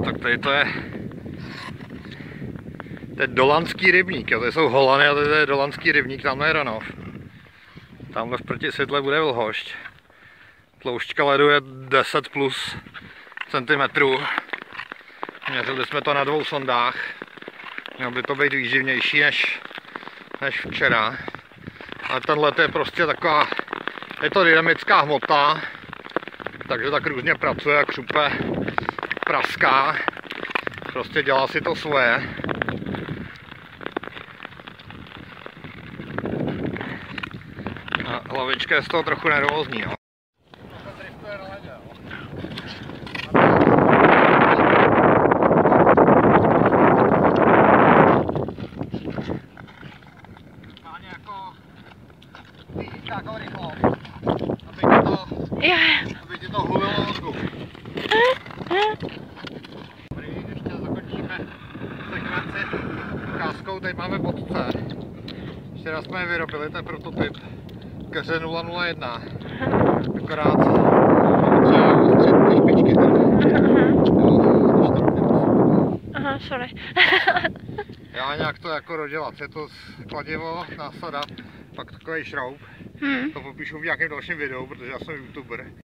tak tady to je dolanský rybník, jo. To jsou Holany a to je dolanský rybník, tamhle je Ranov. Tamhle v protisvětle bude Vlhošť. Tloušťka ledu je 10 plus centimetrů. Měřili jsme to na 2 sondách. Mělo by to být výživnější než včera. Ale ten led je prostě taková, je to dynamická hmota, takže tak různě pracuje, jak šupe, praská. Prostě dělá si to svoje. A hlavička je z toho trochu nervózní, no. Takovou rychlost, aby ti to hluvilo mozku. Dobrý, ještě zakončíme sekvenci ukázkou, tady máme bodce. Včera jsme je vyrobili, to je prototyp keře 001. Akorát třeba ostřit ty špičky tady. Aha, sorry. Já nějak to jako dodělat, je to kladivo, násada, pak takový šroub. To popíšu v nějakém dalším videu, protože já jsem youtuber.